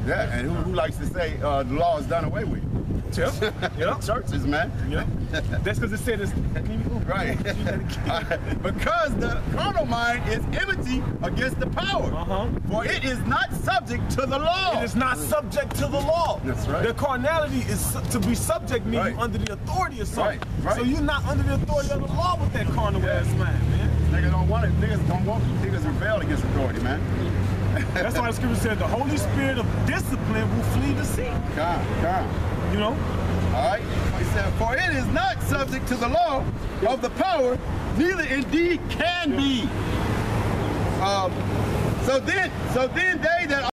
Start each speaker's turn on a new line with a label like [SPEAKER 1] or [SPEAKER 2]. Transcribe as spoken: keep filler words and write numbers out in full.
[SPEAKER 1] Yeah, and who, who likes to say uh, the law is done away with?
[SPEAKER 2] Yep. Yep.
[SPEAKER 1] Churches, man.
[SPEAKER 2] Yep. That's because it said it's
[SPEAKER 1] right. Because the carnal mind is enmity against the power.
[SPEAKER 2] Uh-huh.
[SPEAKER 1] For it is not subject to the law.
[SPEAKER 2] It is not subject to the law.
[SPEAKER 1] That's right.
[SPEAKER 2] The carnality is su to be subject, meaning
[SPEAKER 1] Right.
[SPEAKER 2] under the authority of something.
[SPEAKER 1] Right. Right.
[SPEAKER 2] So you're not under the authority of the law with that carnal ass mind, man.
[SPEAKER 1] Niggas don't want it. Niggas don't want it. Niggas rebel against authority, man.
[SPEAKER 2] That's why the scripture said the Holy Spirit of discipline will flee the sea.
[SPEAKER 1] Come, come.
[SPEAKER 2] You know?
[SPEAKER 1] All right. He said, for it is not subject to the law of the power, neither indeed can be. Um, so then, so then they that